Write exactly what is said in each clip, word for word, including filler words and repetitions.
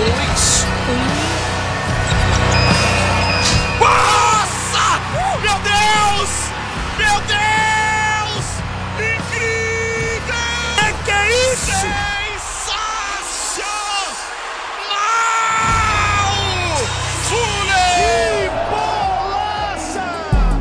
dois, um. Nossa! Meu Deus! Meu Deus! Incrível! É que é isso? Sensacional! Fuller! Que bolaça!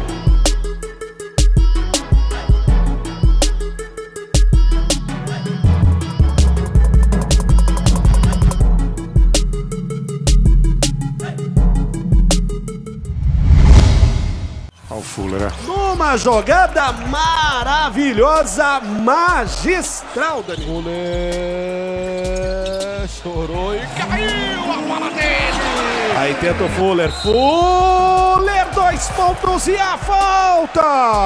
Olha o Fuller. Numa jogada maravilhosa, magistral, Dani. Fuller chorou e caiu a bola dele! Aí tenta o Fuller. Fuller, dois pontos e a falta!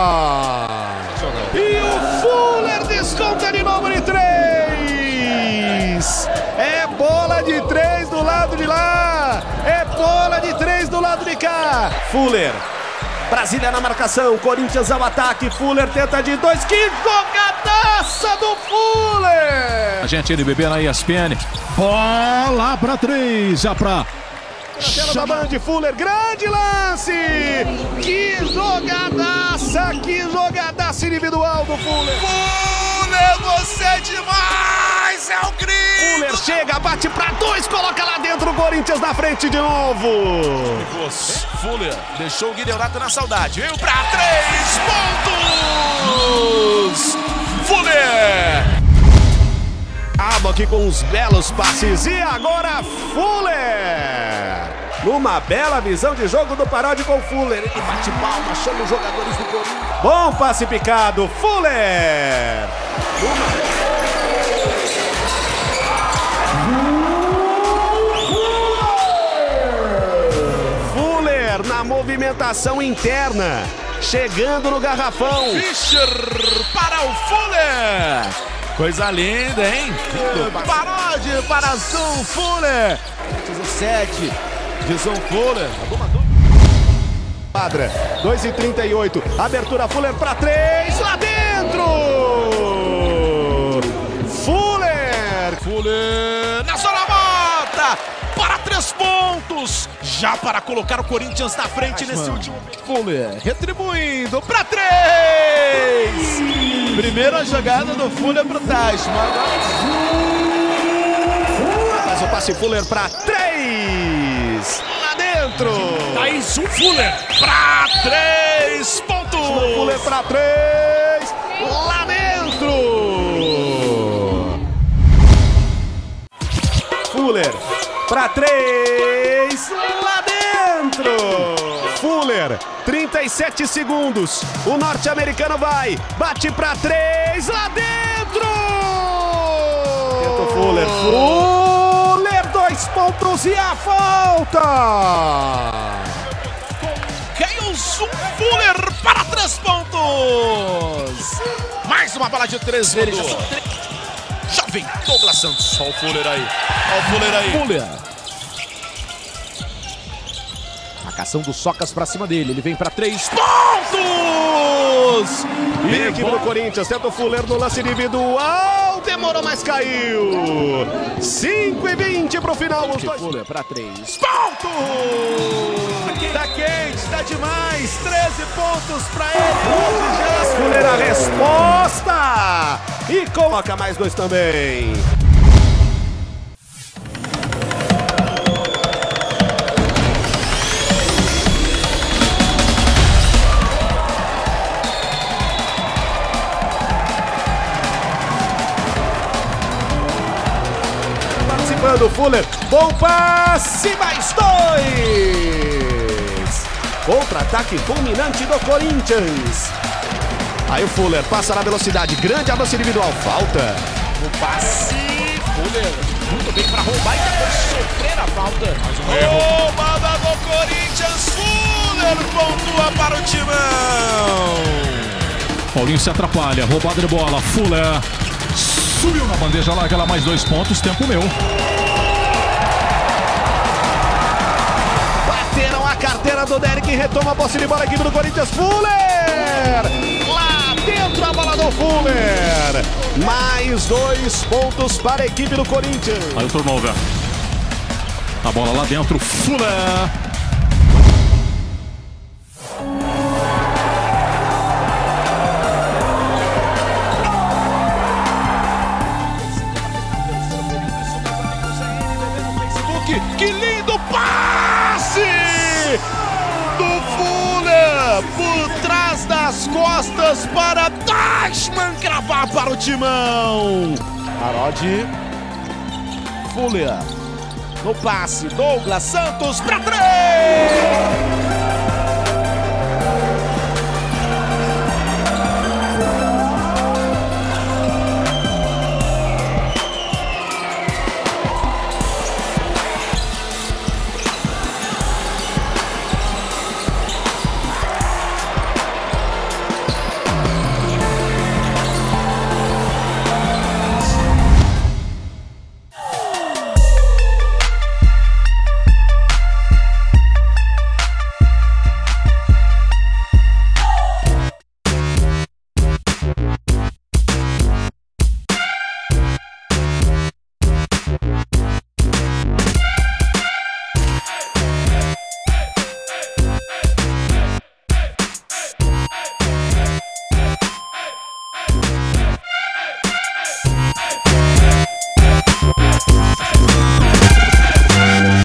E o Fuller desconta de novo de três! É bola de três do lado de lá! É bola de três do lado de cá! Fuller. Brasília na marcação, Corinthians ao ataque, Fuller tenta de dois, que jogadaça do Fuller! A gente N B B na E S P N, bola pra três, já pra... Na tela da Band, Fuller, grande lance! Que jogadaça, que jogadaça individual do Fuller! Fuller, você é demais! É o grito! Fuller chega, bate pra dois, coloca lá dentro o Corinthians na frente de novo! Fuller deixou o Guilherme na saudade, veio pra três pontos! Fuller! Abo aqui com uns belos passes e agora Fuller! Numa bela visão de jogo do Parodi com Fuller. Ele bate palma, chama os jogadores do Corinthians. Bom passe picado, Fuller! Numa... na movimentação interna, chegando no garrafão. Fischer para o Fuller. Coisa linda, hein? Parode para Zon Fuller. dezessete de Zon Fuller. Padra, dois e trinta e oito. Abertura Fuller para três. Lá dentro! Fuller! Fuller na zona morta. Para três pontos, já para colocar o Corinthians na frente Ai, nesse mano. último. Fuller retribuindo para três. Primeira jogada do Fuller para trás. Faz o passe Fuller para três. Lá dentro. Mais um Fuller para três pontos. Fuller para três. Lá dentro. Fuller. Para três, lá dentro! Fuller, trinta e sete segundos. O norte-americano vai, bate para três, lá dentro! Tenta o Fuller, Fuller, dois pontos e a falta! Keilson Fuller para três pontos! Mais uma bola de três dele. Já vem Douglas Santos. Olha o Fuller aí. Olha o Fuller aí. Fuller. Marcação do Socas pra cima dele. Ele vem pra três pontos. E a equipe do Corinthians tenta o Fuller no lance individual. Demorou, mas caiu. cinco e vinte pro final. Os dois. Fuller pra três pontos. Tá quente, tá demais. treze pontos pra ele. Fuller a resposta. E coloca mais dois também. Participando, Fuller. Bom passe, mais dois. Contra-ataque dominante do Corinthians. Aí o Fuller passa na velocidade, grande avanço individual, falta. O passe, Fuller, muito bem para roubar e depois sofrer a falta. Mais um erro. Roubada do Corinthians, Fuller pontua para o timão. Paulinho se atrapalha, roubada de bola, Fuller subiu na bandeja larga, lá mais dois pontos, tempo meu. Bateram a carteira do Derek, retoma a posse de bola, equipe do Corinthians, Fuller! Lá dentro a bola do Fuller! Mais dois pontos para a equipe do Corinthians. Aí o turnover. A bola lá dentro, Fuller. Que lindo passe do Fuller por trás das costas para Dashman cravar para o timão. Arodi, Fuller no passe, Douglas Santos para três.